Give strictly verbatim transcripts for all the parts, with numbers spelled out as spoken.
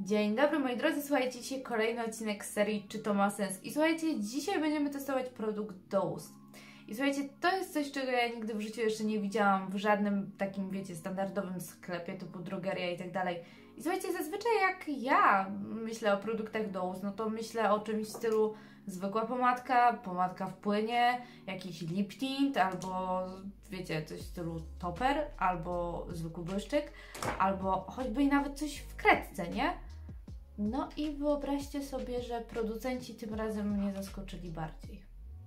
Dzień dobry moi drodzy, słuchajcie, dzisiaj kolejny odcinek z serii Czy to ma sens? I słuchajcie, dzisiaj będziemy testować produkt do ust. I słuchajcie, to jest coś, czego ja nigdy w życiu jeszcze nie widziałam w żadnym takim, wiecie, standardowym sklepie typu drogeria i tak dalej. I słuchajcie, zazwyczaj jak ja myślę o produktach do ust, no to myślę o czymś w stylu zwykła pomadka, pomadka w płynie, jakiś lip tint, albo wiecie, coś w stylu topper, albo zwykły błyszczyk, albo choćby i nawet coś w kredce, nie? No i wyobraźcie sobie, że producenci tym razem mnie zaskoczyli bardziej.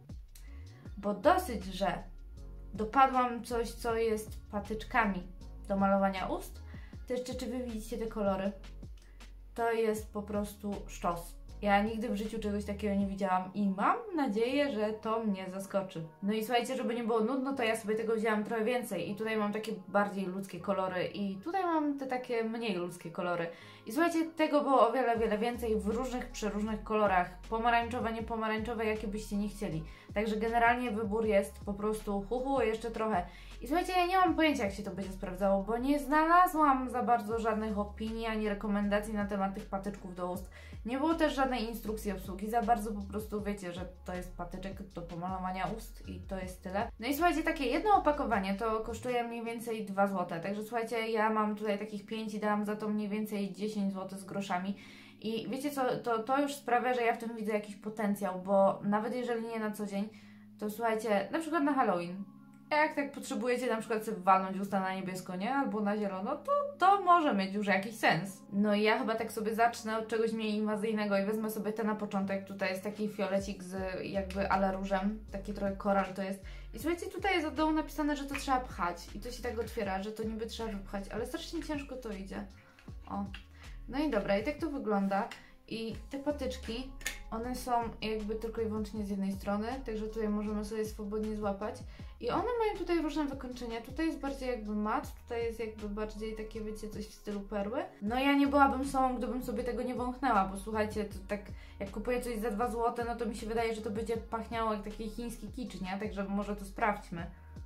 Bo dosyć, że dopadłam coś, co jest patyczkami do malowania ust, to jeszcze czy wy widzicie te kolory? To jest po prostu sztos. Ja nigdy w życiu czegoś takiego nie widziałam i mam nadzieję, że to mnie zaskoczy. No i słuchajcie, żeby nie było nudno, to ja sobie tego wzięłam trochę więcej i tutaj mam takie bardziej ludzkie kolory i tutaj mam te takie mniej ludzkie kolory. I słuchajcie, tego było o wiele, wiele więcej w różnych, przeróżnych kolorach. Pomarańczowe, nie pomarańczowe, jakie byście nie chcieli. Także generalnie wybór jest po prostu huhu, jeszcze trochę. I słuchajcie, ja nie mam pojęcia, jak się to będzie sprawdzało, bo nie znalazłam za bardzo żadnych opinii ani rekomendacji na temat tych patyczków do ust. Nie było też żadnej instrukcji obsługi, za bardzo po prostu wiecie, że to jest patyczek do pomalowania ust i to jest tyle. No i słuchajcie, takie jedno opakowanie to kosztuje mniej więcej dwa złote, także słuchajcie, ja mam tutaj takich pięć i dałam za to mniej więcej dziesięć złotych z groszami. I wiecie co, to, to już sprawia, że ja w tym widzę jakiś potencjał, bo nawet jeżeli nie na co dzień, to słuchajcie, na przykład na Halloween, jak tak potrzebujecie na przykład sobie walnąć usta na niebiesko, nie? Albo na zielono, to to może mieć już jakiś sens. No i ja chyba tak sobie zacznę od czegoś mniej inwazyjnego i wezmę sobie ten na początek. Tutaj jest taki fiolecik z jakby ala różem, taki trochę koral to jest. I słuchajcie, tutaj jest od dołu napisane, że to trzeba pchać i to się tak otwiera, że to niby trzeba wypchać, ale strasznie ciężko to idzie. O. No i dobra, i tak to wygląda. I te patyczki, one są jakby tylko i wyłącznie z jednej strony, także tutaj możemy sobie swobodnie złapać. I one mają tutaj różne wykończenia. Tutaj jest bardziej jakby mat, tutaj jest jakby bardziej takie, wiecie, coś w stylu perły. No ja nie byłabym sobą, gdybym sobie tego nie wąchnęła, bo słuchajcie, to tak jak kupuję coś za dwa złote, no to mi się wydaje, że to będzie pachniało jak taki chiński kicz, nie? Także może to sprawdźmy.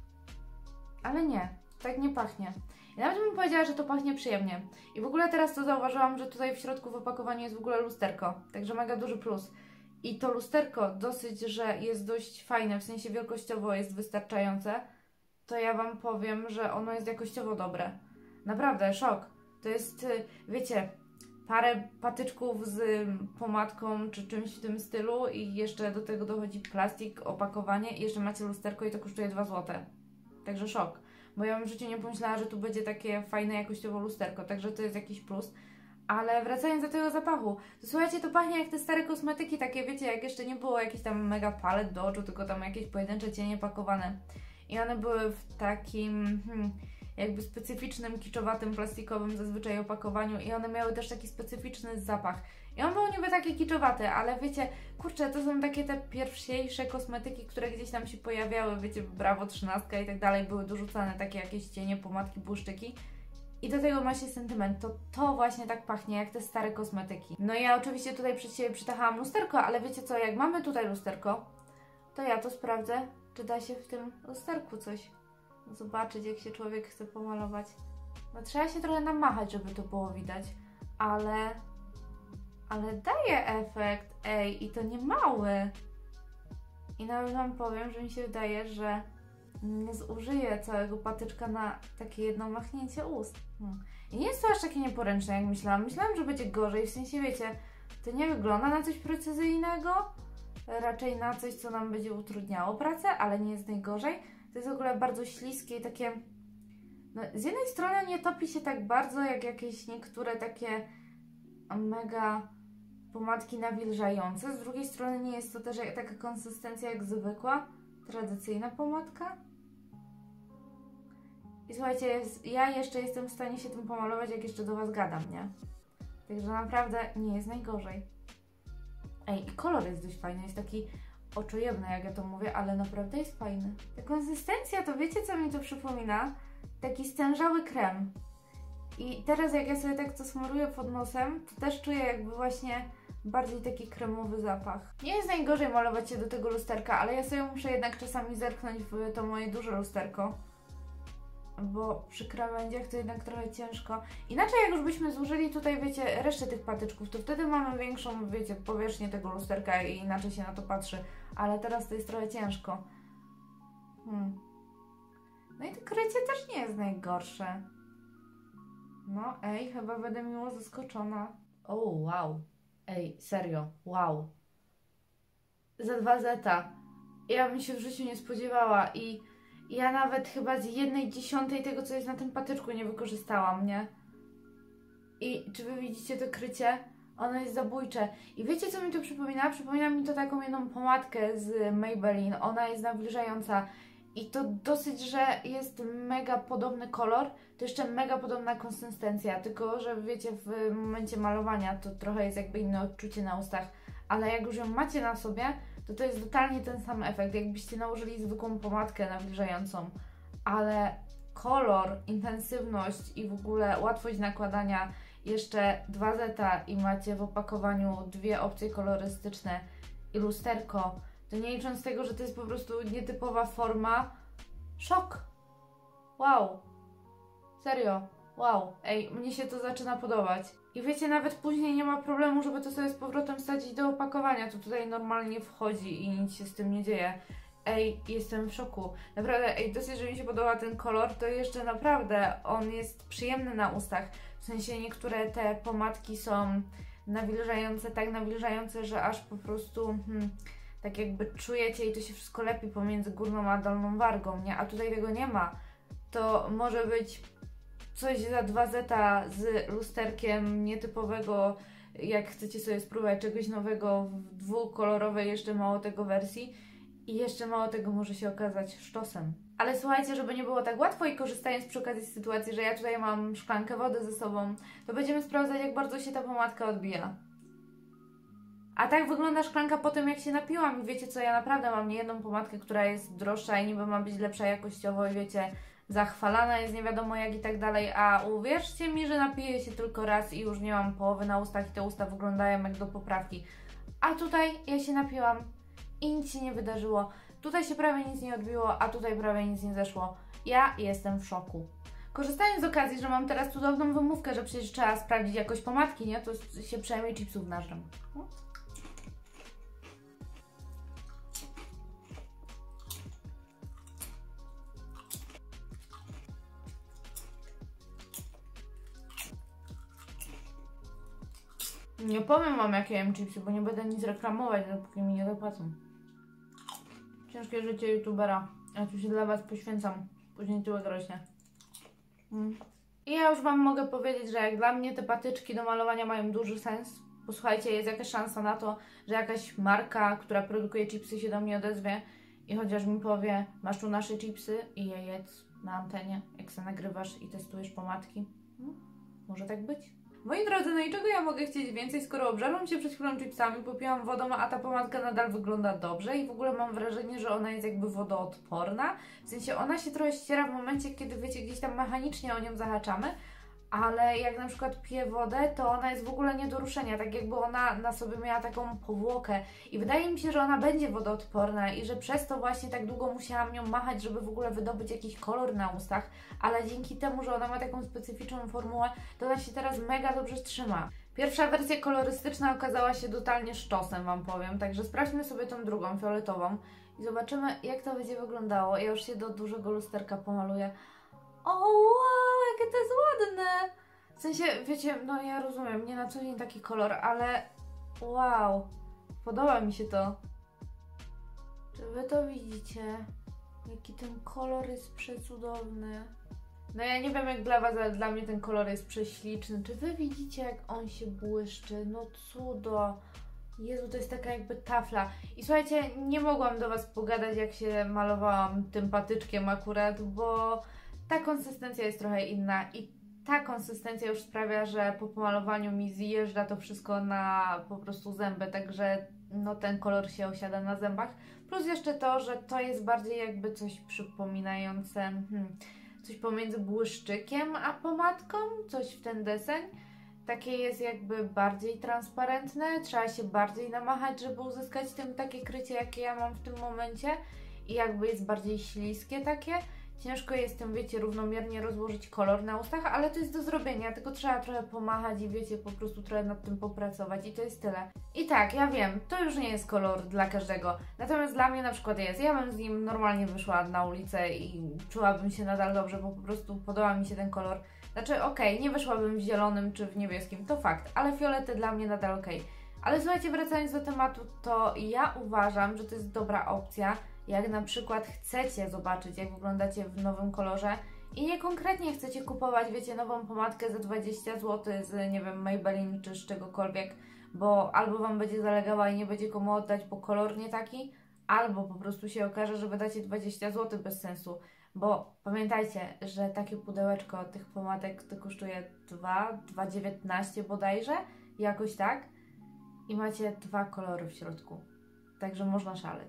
Ale nie, tak nie pachnie. Ja nawet bym powiedziała, że to pachnie przyjemnie. I w ogóle teraz to zauważyłam, że tutaj w środku w opakowaniu jest w ogóle lusterko. Także mega duży plus. I to lusterko dosyć, że jest dość fajne, w sensie wielkościowo jest wystarczające. To ja Wam powiem, że ono jest jakościowo dobre. Naprawdę, szok. To jest, wiecie, parę patyczków z pomadką czy czymś w tym stylu i jeszcze do tego dochodzi plastik, opakowanie i jeszcze macie lusterko i to kosztuje dwa złote. Także szok. Bo ja bym w życiu nie pomyślała, że tu będzie takie fajne jakościowo lusterko, także to jest jakiś plus. Ale wracając do tego zapachu, to słuchajcie, to pachnie jak te stare kosmetyki, takie wiecie, jak jeszcze nie było jakichś tam mega palet do oczu, tylko tam jakieś pojedyncze cienie pakowane. I one były w takim hmm, jakby specyficznym, kiczowatym, plastikowym zazwyczaj opakowaniu i one miały też taki specyficzny zapach. I on był niby taki kiczowaty, ale wiecie, kurczę, to są takie te pierwsiejsze kosmetyki, które gdzieś tam się pojawiały, wiecie, Brawo, trzynastka i tak dalej, były dorzucane takie jakieś cienie, pomadki, błyszczyki. I do tego ma się sentyment, to to właśnie tak pachnie, jak te stare kosmetyki. No ja oczywiście tutaj przed siebie przytachałam lusterko, ale wiecie co, jak mamy tutaj lusterko, to ja to sprawdzę, czy da się w tym lusterku coś zobaczyć, jak się człowiek chce pomalować. No trzeba się trochę namachać, żeby to było widać, ale... ale daje efekt, ej, i to nie mały. I nawet Wam powiem, że mi się wydaje, że nie zużyję całego patyczka na takie jedno machnięcie ust. Hmm. I nie jest to aż takie nieporęczne, jak myślałam. Myślałam, że będzie gorzej, w sensie wiecie, to nie wygląda na coś precyzyjnego, raczej na coś, co nam będzie utrudniało pracę, ale nie jest najgorzej. To jest w ogóle bardzo śliskie i takie... No, z jednej strony nie topi się tak bardzo, jak jakieś niektóre takie mega pomadki nawilżające, z drugiej strony nie jest to też taka konsystencja jak zwykła, tradycyjna pomadka. I słuchajcie, jest, ja jeszcze jestem w stanie się tym pomalować, jak jeszcze do Was gadam, nie? Także naprawdę nie jest najgorzej. Ej, i kolor jest dość fajny, jest taki oczojebny, jak ja to mówię, ale naprawdę jest fajny. Ta konsystencja, to wiecie, co mi to przypomina? Taki stężały krem. I teraz jak ja sobie tak to smaruję pod nosem, to też czuję jakby właśnie bardziej taki kremowy zapach. Nie jest najgorzej malować się do tego lusterka, ale ja sobie muszę jednak czasami zerknąć w to moje duże lusterko, bo przy krawędziach to jednak trochę ciężko. Inaczej jak już byśmy zużyli tutaj, wiecie, resztę tych patyczków, to wtedy mamy większą, wiecie, powierzchnię tego lusterka i inaczej się na to patrzy. Ale teraz to jest trochę ciężko. Hmm. No i to krycie też nie jest najgorsze. No ej, chyba będę miło zaskoczona. O, wow. Ej, serio, wow. Za dwa zeta. Ja bym się w życiu nie spodziewała i ja nawet chyba z jednej dziesiątej tego, co jest na tym patyczku, nie wykorzystałam, nie? I czy wy widzicie to krycie? Ono jest zabójcze. I wiecie, co mi to przypomina? Przypomina mi to taką jedną pomadkę z Maybelline. Ona jest nawilżająca. I to dosyć, że jest mega podobny kolor, to jeszcze mega podobna konsystencja, tylko że wiecie, w momencie malowania to trochę jest jakby inne odczucie na ustach, ale jak już ją macie na sobie, to to jest totalnie ten sam efekt, jakbyście nałożyli zwykłą pomadkę nawilżającą, ale kolor, intensywność i w ogóle łatwość nakładania, jeszcze dwa zeta i macie w opakowaniu dwie opcje kolorystyczne i lusterko. To nie licząc tego, że to jest po prostu nietypowa forma. Szok! Wow! Serio! Wow! Ej, mnie się to zaczyna podobać. I wiecie, nawet później nie ma problemu, żeby to sobie z powrotem wsadzić do opakowania. To tutaj normalnie wchodzi i nic się z tym nie dzieje. Ej, jestem w szoku. Naprawdę, ej, dosyć, że mi się podoba ten kolor, to jeszcze naprawdę on jest przyjemny na ustach. W sensie niektóre te pomadki są nawilżające, tak nawilżające, że aż po prostu... Hmm, tak jakby czujecie i to się wszystko lepi pomiędzy górną a dolną wargą, nie? A tutaj tego nie ma. To może być coś za dwa zeta z lusterkiem nietypowego, jak chcecie sobie spróbować czegoś nowego w dwukolorowej jeszcze mało tego wersji i jeszcze mało tego może się okazać sztosem. Ale słuchajcie, żeby nie było tak łatwo i korzystając przy okazji z sytuacji, że ja tutaj mam szklankę wody ze sobą, to będziemy sprawdzać, jak bardzo się ta pomadka odbija. A tak wygląda szklanka po tym, jak się napiłam i wiecie co, ja naprawdę mam niejedną pomadkę, która jest droższa i niby ma być lepsza jakościowo i wiecie, zachwalana jest nie wiadomo jak i tak dalej, a uwierzcie mi, że napiję się tylko raz i już nie mam połowy na ustach i te usta wyglądają jak do poprawki. A tutaj ja się napiłam i nic się nie wydarzyło. Tutaj się prawie nic nie odbiło, a tutaj prawie nic nie zeszło. Ja jestem w szoku. Korzystając z okazji, że mam teraz cudowną wymówkę, że przecież trzeba sprawdzić jakość pomadki, nie? To się przynajmniej chipsów nażrem. No. Nie powiem wam, jakie jem chipsy, bo nie będę nic reklamować, dopóki mi nie dopłacą. Ciężkie życie youtubera. Ja tu się dla was poświęcam. Później tyłek rośnie. Mm. I ja już wam mogę powiedzieć, że jak dla mnie te patyczki do malowania mają duży sens. Posłuchajcie, jest jakaś szansa na to, że jakaś marka, która produkuje chipsy, się do mnie odezwie i chociaż mi powie, masz tu nasze chipsy i je jedz na antenie, jak se nagrywasz i testujesz pomadki. No, może tak być. Moi drodzy, no i czego ja mogę chcieć więcej, skoro obżarłam się przed chwilą chipsami, popiłam wodą, a ta pomadka nadal wygląda dobrze i w ogóle mam wrażenie, że ona jest jakby wodoodporna. W sensie ona się trochę ściera w momencie, kiedy wiecie, gdzieś tam mechanicznie o nią zahaczamy, ale jak na przykład piję wodę, to ona jest w ogóle nie do ruszenia, tak jakby ona na sobie miała taką powłokę i wydaje mi się, że ona będzie wodoodporna i że przez to właśnie tak długo musiałam nią machać, żeby w ogóle wydobyć jakiś kolor na ustach, ale dzięki temu, że ona ma taką specyficzną formułę, to ona się teraz mega dobrze trzyma. Pierwsza wersja kolorystyczna okazała się totalnie sztosem, wam powiem, także sprawdźmy sobie tą drugą, fioletową i zobaczymy, jak to będzie wyglądało. Ja już się do dużego lusterka pomaluję. O wow, jakie to jest ładne! W sensie, wiecie, no ja rozumiem, nie na co dzień taki kolor, ale wow, podoba mi się to. Czy wy to widzicie? Jaki ten kolor jest przecudowny. No ja nie wiem jak dla was, ale dla mnie ten kolor jest prześliczny. Czy wy widzicie jak on się błyszczy? No cudo! Jezu, to jest taka jakby tafla. I słuchajcie, nie mogłam do was pogadać jak się malowałam tym patyczkiem akurat, bo ta konsystencja jest trochę inna i ta konsystencja już sprawia, że po pomalowaniu mi zjeżdża to wszystko na po prostu zęby, także no ten kolor się osiada na zębach. Plus jeszcze to, że to jest bardziej jakby coś przypominające, hmm, coś pomiędzy błyszczykiem a pomadką, coś w ten deseń. Takie jest jakby bardziej transparentne, trzeba się bardziej namachać, żeby uzyskać tym takie krycie, jakie ja mam w tym momencie i jakby jest bardziej śliskie takie. ciężko jest tym, wiecie, równomiernie rozłożyć kolor na ustach, ale to jest do zrobienia, tylko trzeba trochę pomachać i wiecie, po prostu trochę nad tym popracować i to jest tyle. I tak, ja wiem, to już nie jest kolor dla każdego, natomiast dla mnie na przykład jest. Ja bym z nim normalnie wyszła na ulicę i czułabym się nadal dobrze, bo po prostu podoba mi się ten kolor. Znaczy, okej, okay, nie wyszłabym w zielonym czy w niebieskim, to fakt, ale fiolety dla mnie nadal okej. Okay. Ale słuchajcie, wracając do tematu, to ja uważam, że to jest dobra opcja, jak na przykład chcecie zobaczyć, jak wyglądacie w nowym kolorze i nie konkretnie chcecie kupować, wiecie, nową pomadkę za dwadzieścia złotych z, nie wiem, Maybelline czy z czegokolwiek, bo albo Wam będzie zalegała i nie będzie komu oddać, bo kolor nie taki, albo po prostu się okaże, że wydacie dwadzieścia złotych bez sensu. Bo pamiętajcie, że takie pudełeczko tych pomadek to kosztuje dwa, dwa dziewiętnaście bodajże, jakoś tak. I macie dwa kolory w środku. Także można szaleć.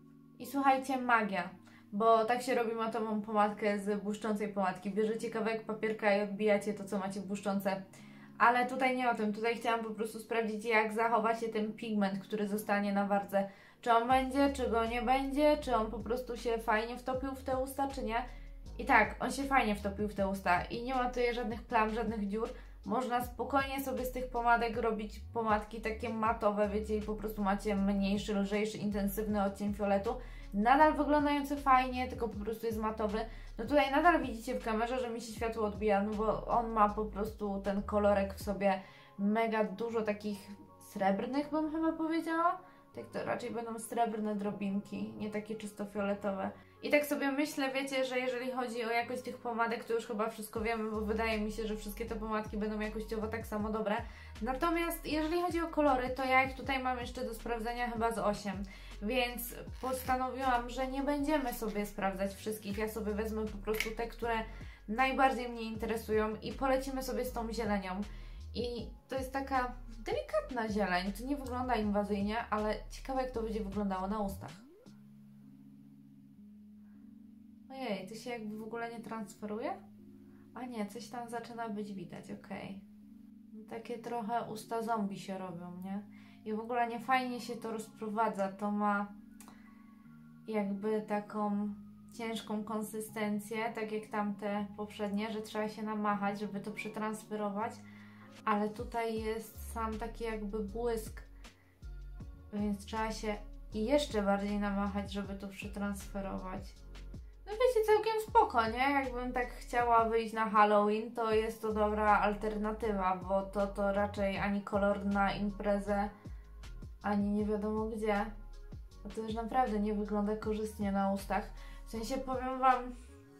I słuchajcie, magia. Bo tak się robi matową pomadkę z błyszczącej pomadki. Bierzecie kawałek papierka i odbijacie to, co macie błyszczące. Ale tutaj nie o tym. Tutaj chciałam po prostu sprawdzić, jak zachowa się ten pigment, który zostanie na wardze. Czy on będzie, czy go nie będzie, czy on po prostu się fajnie wtopił w te usta, czy nie. I tak, on się fajnie wtopił w te usta i nie ma tutaj żadnych plam, żadnych dziur. Można spokojnie sobie z tych pomadek robić pomadki takie matowe, wiecie, i po prostu macie mniejszy, lżejszy, intensywny odcień fioletu. Nadal wyglądający fajnie, tylko po prostu jest matowy. No tutaj nadal widzicie w kamerze, że mi się światło odbija, no bo on ma po prostu ten kolorek w sobie mega dużo takich srebrnych, bym chyba powiedziała. Tak to raczej będą srebrne drobinki, nie takie czysto fioletowe. I tak sobie myślę, wiecie, że jeżeli chodzi o jakość tych pomadek, to już chyba wszystko wiemy, bo wydaje mi się, że wszystkie te pomadki będą jakościowo tak samo dobre. Natomiast jeżeli chodzi o kolory, to ja ich tutaj mam jeszcze do sprawdzenia chyba z osiem. Więc postanowiłam, że nie będziemy sobie sprawdzać wszystkich. Ja sobie wezmę po prostu te, które najbardziej mnie interesują i polecimy sobie z tą zielenią. I to jest taka delikatna zieleń. To nie wygląda inwazyjnie, ale ciekawe, jak to będzie wyglądało na ustach. Ojej, to się jakby w ogóle nie transferuje? A nie, coś tam zaczyna być widać, okej. Okay. Takie trochę usta zombie się robią, nie? I w ogóle nie fajnie się to rozprowadza. To ma jakby taką ciężką konsystencję, tak jak tamte poprzednie, że trzeba się namachać, żeby to przetransferować. Ale tutaj jest sam taki jakby błysk, więc trzeba się jeszcze bardziej namachać, żeby to przetransferować. No wiecie, całkiem spoko, nie? Jakbym tak chciała wyjść na Halloween, to jest to dobra alternatywa, bo to, to raczej ani kolor na imprezę, ani nie wiadomo gdzie. A to już naprawdę nie wygląda korzystnie na ustach. W sensie powiem Wam,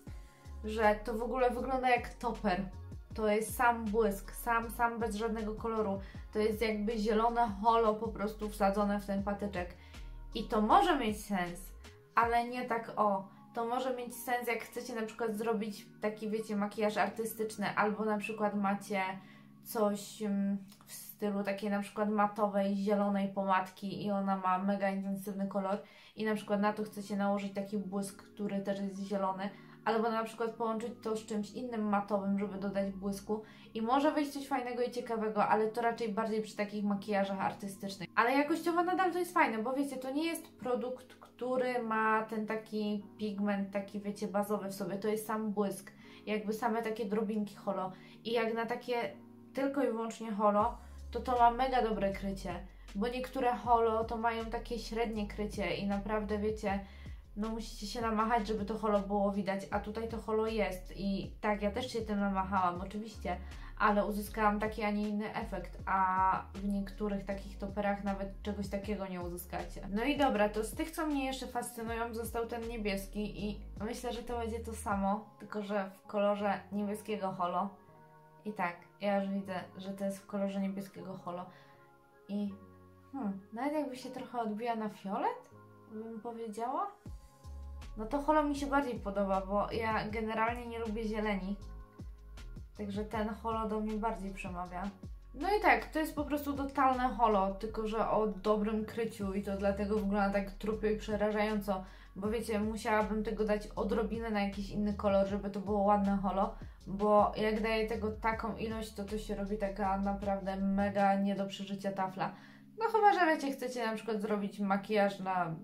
że to w ogóle wygląda jak toper. To jest sam błysk, sam, sam bez żadnego koloru. To jest jakby zielone holo po prostu wsadzone w ten patyczek. I to może mieć sens, ale nie tak o. To może mieć sens, jak chcecie na przykład zrobić taki, wiecie, makijaż artystyczny, albo na przykład macie coś w stylu takiej na przykład matowej, zielonej pomadki i ona ma mega intensywny kolor i na przykład na to chcecie nałożyć taki błysk, który też jest zielony, albo na przykład połączyć to z czymś innym matowym, żeby dodać błysku i może wyjść coś fajnego i ciekawego, ale to raczej bardziej przy takich makijażach artystycznych. Ale jakościowo nadal to jest fajne, bo wiecie, to nie jest produkt, który ma ten taki pigment, taki wiecie, bazowy w sobie, to jest sam błysk, jakby same takie drobinki holo i jak na takie tylko i wyłącznie holo, to to ma mega dobre krycie, bo niektóre holo to mają takie średnie krycie i naprawdę wiecie, no musicie się namachać, żeby to holo było widać, a tutaj to holo jest i tak, ja też się tym namachałam oczywiście, ale uzyskałam taki, a nie inny efekt, a w niektórych takich toperach nawet czegoś takiego nie uzyskacie. No i dobra, to z tych, co mnie jeszcze fascynują, został ten niebieski i myślę, że to będzie to samo, tylko że w kolorze niebieskiego holo. I tak, ja już widzę, że to jest w kolorze niebieskiego holo i hmm, nawet jakby się trochę odbija na fiolet, bym powiedziała. No to holo mi się bardziej podoba, bo ja generalnie nie lubię zieleni. Także ten holo do mnie bardziej przemawia. No i tak, to jest po prostu totalne holo, tylko że o dobrym kryciu i to dlatego wygląda tak trupio i przerażająco. Bo wiecie, musiałabym tego dać odrobinę na jakiś inny kolor, żeby to było ładne holo. Bo jak daję tego taką ilość, to to się robi taka naprawdę mega nie do przeżycia tafla. No chyba, że wiecie, chcecie na przykład zrobić makijaż na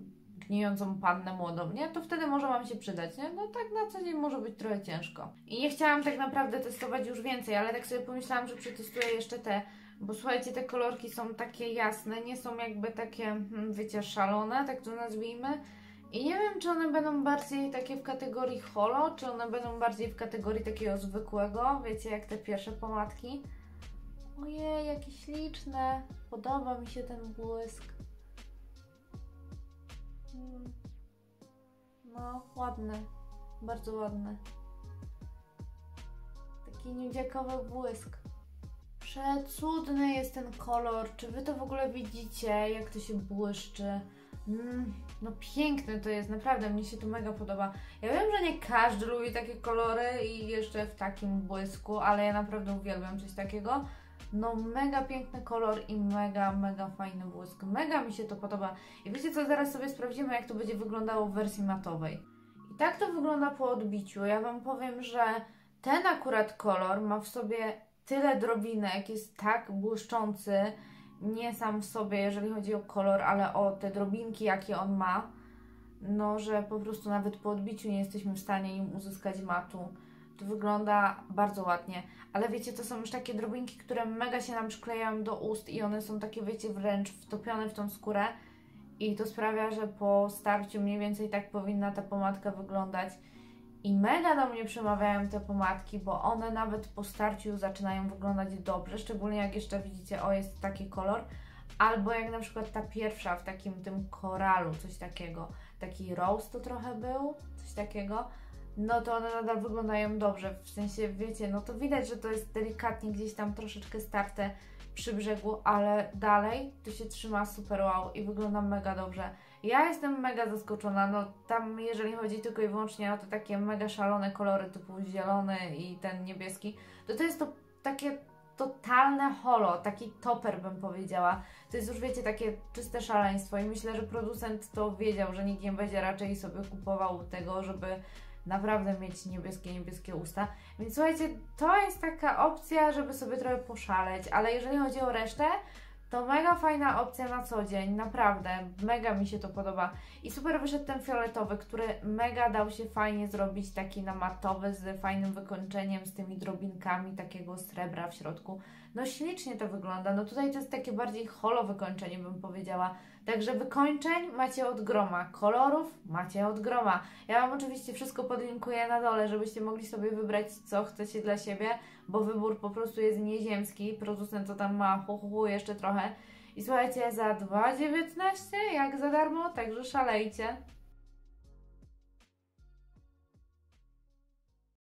gnijącą pannę młodą, nie? To wtedy może Wam się przydać, nie? No tak na co dzień może być trochę ciężko. I nie chciałam tak naprawdę testować już więcej, ale tak sobie pomyślałam, że przetestuję jeszcze te, bo słuchajcie, te kolorki są takie jasne, nie są jakby takie, hmm, wiecie, szalone, tak to nazwijmy. I nie wiem, czy one będą bardziej takie w kategorii holo, czy one będą bardziej w kategorii takiego zwykłego, wiecie, jak te pierwsze pomadki. Ojej, jakie śliczne. Podoba mi się ten błysk. Hmm. No, ładny. Bardzo ładny. Taki niedziakowy błysk. Przecudny jest ten kolor. Czy Wy to w ogóle widzicie, jak to się błyszczy? Mm, no piękne to jest, naprawdę, mnie się to mega podoba. Ja wiem, że nie każdy lubi takie kolory i jeszcze w takim błysku, ale ja naprawdę uwielbiam coś takiego. No mega piękny kolor i mega, mega fajny błysk. Mega mi się to podoba. I wiecie co, zaraz sobie sprawdzimy, jak to będzie wyglądało w wersji matowej. I tak to wygląda po odbiciu. Ja Wam powiem, że ten akurat kolor ma w sobie tyle drobinek, jest tak błyszczący, nie sam w sobie, jeżeli chodzi o kolor, ale o te drobinki, jakie on ma, no, że po prostu nawet po odbiciu nie jesteśmy w stanie nim uzyskać matu. To wygląda bardzo ładnie, ale wiecie, to są już takie drobinki, które mega się nam przyklejają do ust i one są takie, wiecie, wręcz wtopione w tą skórę i to sprawia, że po starciu mniej więcej tak powinna ta pomadka wyglądać. I mega do mnie przemawiają te pomadki, bo one nawet po starciu zaczynają wyglądać dobrze, szczególnie jak jeszcze widzicie, o, jest taki kolor, albo jak na przykład ta pierwsza w takim tym koralu, coś takiego, taki rose to trochę był, coś takiego, no to one nadal wyglądają dobrze, w sensie, wiecie, no to widać, że to jest delikatnie gdzieś tam troszeczkę starte przy brzegu, ale dalej to się trzyma super wow i wygląda mega dobrze. Ja jestem mega zaskoczona, no tam jeżeli chodzi tylko i wyłącznie o te takie mega szalone kolory typu zielony i ten niebieski, to to jest to takie totalne holo, taki topper bym powiedziała. To jest już, wiecie, takie czyste szaleństwo i myślę, że producent to wiedział, że nikt nie będzie raczej sobie kupował tego, żeby naprawdę mieć niebieskie, niebieskie usta. Więc słuchajcie, to jest taka opcja, żeby sobie trochę poszaleć, ale jeżeli chodzi o resztę, to mega fajna opcja na co dzień, naprawdę, mega mi się to podoba. I super wyszedł ten fioletowy, który mega dał się fajnie zrobić, taki namatowy, z fajnym wykończeniem, z tymi drobinkami takiego srebra w środku. No ślicznie to wygląda, no tutaj to jest takie bardziej holo wykończenie, bym powiedziała. Także wykończeń macie od groma, kolorów macie od groma. Ja Wam oczywiście wszystko podlinkuję na dole, żebyście mogli sobie wybrać, co chcecie dla siebie, bo wybór po prostu jest nieziemski. Producent to tam ma hu, hu, hu jeszcze trochę. I słuchajcie, za dwa dziewiętnaście jak za darmo, także szalejcie.